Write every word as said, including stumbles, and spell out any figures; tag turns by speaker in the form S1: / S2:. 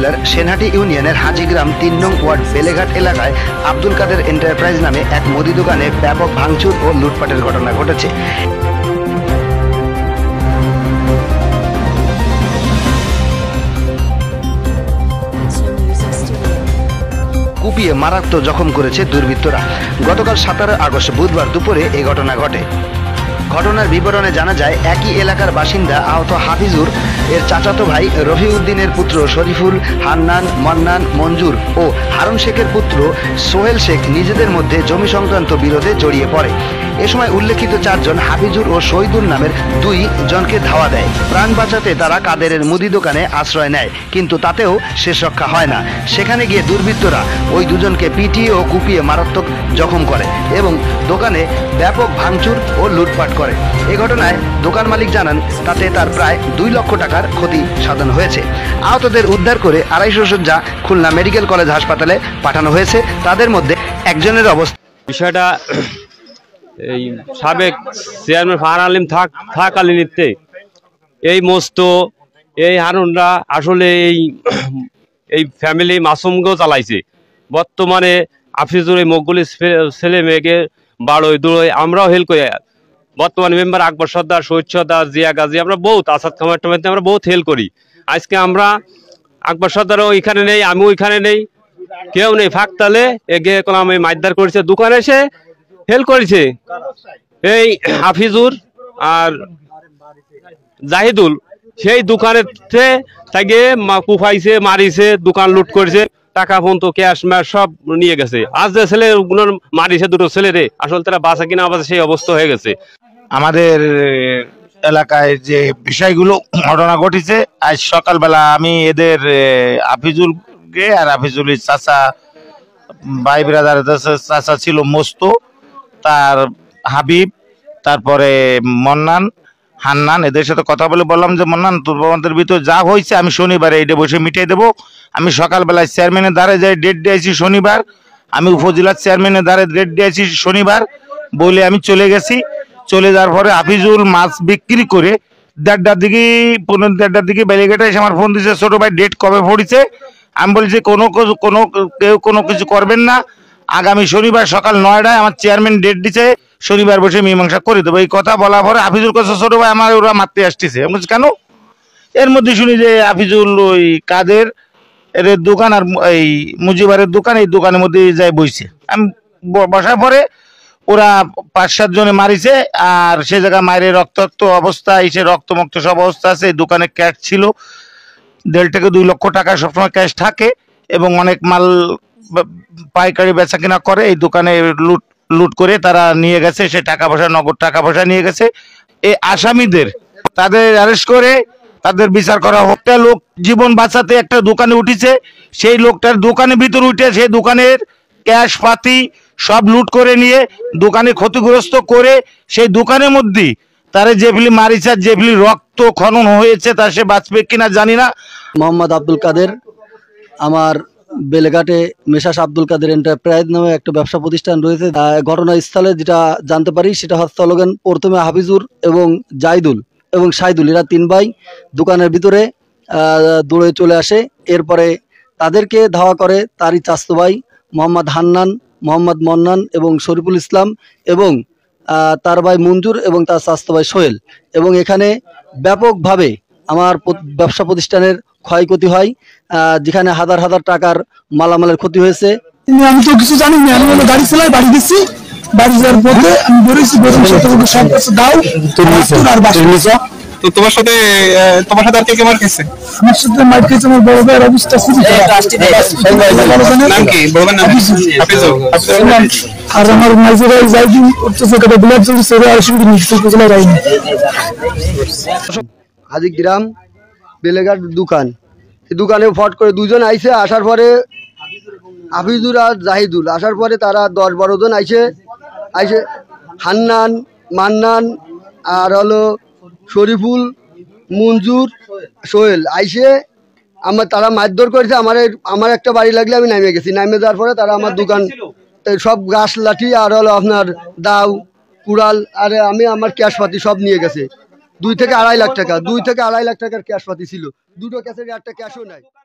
S1: উপজেলার সেনহাটি ইউনিয়নের হাজিগ্রাম তিন নং ওয়ার্ড বেলেঘাট এলাকায় আব্দুল কাদের এন্টারপ্রাইজ নামে এক মুদি দোকানে ব্যাপক ভাঙচুর ও লুটপাটের ঘটনা ঘটেছে। কুপিয়ে মারাত্মক জখম করেছে দুর্বৃত্তরা। গতকাল সতেরো আগস্ট বুধবার দুপুরে এই ঘটনা ঘটে। ঘটনার বিবরণে জানা যায়, একই এলাকার বাসিন্দা আহত হাফিজুর এর চাচাতো ভাই রফিউদ্দিনের পুত্র শরীফুল, হান্নান, মন্নান, মঞ্জুর ও হারুন শেখের পুত্র সোহেল শেখ নিজেদের মধ্যে জমি সংক্রান্ত বিরোধে জড়িয়ে পড়ে। এ সময় উল্লেখিত চারজন হাফিজুর ও শহীদুল নামের দুই জনকে ধাওয়া দেয়। প্রাণ বাঁচাতে তারা কাদেরের মুদি দোকানে আশ্রয় নেয়, কিন্তু তাতেও শেষ রক্ষা হয় না। সেখানে গিয়ে দুর্বৃত্তরা ওই দুজনকে পিটিয়ে ও কুপিয়ে মারাত্মক জখম করে এবং দোকানে ব্যাপক ভাঙচুর ও লুটপাট করে। এ ঘটনায় দোকান মালিক জানান, তাতে তার প্রায় দুই লক্ষ টাকার ক্ষতি সাধন হয়েছে। আহতদের উদ্ধার করে আড়াইশো শয্যা খুলনা মেডিকেল কলেজ হাসপাতালে পাঠানো হয়েছে। তাদের মধ্যে একজনের অবস্থা
S2: বিষয়টা এই সাবেক চেয়ারম্যান ফাহার আলিম থাক থাকালীনতে এই মস্ত এই হারুনরা আসলে এই এই ফ্যামিলি মাসুমকেও চালাইছে। বর্তমানে আফিজুর এই মকগুলি ছেলে মেয়েকে বাড়োয় দূরোয় আমরাও হেল্প করি। বর্তমানে মেম্বার আকবর সর্দার, শহীদ সর্দার, জিয়া গাজী, আমরা বহুত আসাদ খামার টমাতে আমরা বহুত হেল্প করি। আজকে আমরা আকবর সর্দারও এখানে নেই, আমিও এখানে নেই, কেউ নেই। ফাঁকতালে এগিয়ে কলাম এই মাইদার করেছে, দোকানে এসে হেল্প করেছে এই হাফিজুর আর জাহিদুল। সেই দোকানের থেকে কুফাইছে, মারিছে, দোকান লুট করেছে, টাকা ফোন তো ক্যাশ ম্যাশ সব নিয়ে গেছে। আজ যে ছেলে মারিছে দুটো ছেলে রে, আসলে তারা বাঁচা কিনা বাঁচা সেই অবস্থা হয়ে গেছে।
S3: আমাদের এলাকায় যে বিষয়গুলো ঘটনা ঘটেছে, আজ সকালবেলা আমি এদের হাফিজুলকে আর হাফিজুলের চাচা ভাই ব্রাদার চাচা ছিল মস্ত, তার হাবিব, তারপরে মন্নান, হান্নান, এদের সাথে কথা বলে বললাম যে মন্নান তোমাদের ভিতরে যা হয়েছে আমি শনিবারে এইটা বসে মিটিয়ে দেবো। আমি সকালবেলায় চেয়ারম্যানের দ্বারে যাই, ডেট দিয়েছি শনিবার। আমি উপজেলার চেয়ারম্যানের দ্বারে ডেট দিয়েছি শনিবার বলে আমি চলে গেছি। চলে যাওয়ার পরে হাফিজুল মাছ বিক্রি করে দেড়টার দিকে পনেরো দেড়টার দিকে বেলিঘাটে এসে আমার ফোন দিয়েছে, ছোট ভাই ডেট কবে পড়েছে? আমি বলছি কোনো কোনো কেউ কোনো কিছু করবেন না, আগামী শনিবার সকাল নয়টায় আমার চেয়ারম্যান ডেট দিচ্ছে, শনিবার বসে মীমাংসা করে দেবো। এই কথা বলার পরে হাফিজুল কাছে ছোট ভাই আমার ওরা মারতে আসতেছে। আমি বলছি কেন? এর মধ্যে শুনি যে হাফিজুল ওই কাদের এর দোকান আর এই মুজিবারের দোকান, এই দোকানের মধ্যে যাই বইছে। আমি বসার পরে ওরা পাঁচ সাত জনে মারিছে, আর সে জায়গায় মায়ের রক্তাক্ত অবস্থা, এসে রক্তমুক্ত সব অবস্থা আছে। এই দোকানে ক্যাশ ছিল দেড় থেকে দুই লক্ষ টাকা সবসময় ক্যাশ থাকে, এবং অনেক মাল পাইকারি বেচা কিনা করে। এই দোকানে লুট লুট করে তারা নিয়ে গেছে, সে টাকা পয়সা নগদ টাকা পয়সা নিয়ে গেছে। এই আসামিদের তাদের অ্যারেস্ট করে তাদের বিচার করা হোক। একটা লোক জীবন বাঁচাতে একটা দোকানে উঠেছে, সেই লোকটার দোকানের ভিতর উঠে সেই দোকানের ক্যাশ পাতি সব লুট করে নিয়ে দোকানে ক্ষতিগ্রস্ত করে সেই দোকানের মধ্যেই তারা যেগুলি মারিছে, যেগুলি রক্ত খনন হয়েছে, তা সে বাঁচবে কিনা জানি না।
S4: মোহাম্মদ আব্দুল কাদের, আমার বেলেঘাটে মেসাস আব্দুল কাদের এন্টারপ্রাইজ নামে একটা ব্যবসা প্রতিষ্ঠান রয়েছে। ঘটনাস্থলে যেটা জানতে পারি সেটা হচ্ছে লগেন প্রথমে হাফিজুর এবং জাহিদুল এবং শাহিদুল, এরা তিন ভাই দোকানের ভিতরে দৌড়ে চলে আসে। এরপরে তাদেরকে ধাওয়া করে তারই চাচতো ভাই মোহাম্মদ হান্নান, মোহাম্মদ মন্নান এবং শরীফুল ইসলাম এবং তার ভাই মঞ্জুর এবং তার চাচতো ভাই সোহেল। এবং এখানে ব্যাপকভাবে আমার ব্যবসা প্রতিষ্ঠানের ক্ষয়ক্ষতি হয়, যেখানে হাজার হাজার টাকার মালামালের ক্ষতি হয়েছে।
S5: আমি তো কিছু জানি না, আমি গাড়ি চালাই, বাড়ি গেছি, বাড়ি যাওয়ার পথে আমি বেরোইছি, সব কিছু দাও আর বাসা।
S6: তো তোমার সাথে তোমার সাথে আর কে কে মার খেয়েছে?
S5: আমার সাথে মার খেয়েছে আমার বড় ভাইয়ের অবস্থা খুবই খারাপ।
S6: নাম কি? বড় ভাইয়ের নাম হাফিজুল।
S5: আর আমার মাঝে ভাই জাহিদুল করতেছে কত ব্লাড চলছে, আর শুধু নিশ্চয় উপজেলায় রাইনি।
S4: হাজিগ্রাম বেলেঘাট দোকান, এই দোকানে ফট করে দুজন আইছে। আসার পরে হাফিজুর আর জাহিদুল আসার পরে তারা দশ বারো জন আইসে আইসে হান্নান, মান্নান আর হলো শরীফুল, মঞ্জুর, সোহেল আইসে আমার তারা মারধর করেছে। আমার আমার একটা বাড়ি লাগলে আমি নামে গেছি। নামে যাওয়ার পরে তারা আমার দোকান সব গাছ লাঠি আর হলো আপনার দাও, কুড়াল আর আমি আমার ক্যাশ পাতি সব নিয়ে গেছে। দুই থেকে আড়াই লাখ টাকা দুই থেকে আড়াই লাখ টাকার ক্যাশ পাতি ছিল। দুটো ক্যাশের একটা ক্যাশও নাই।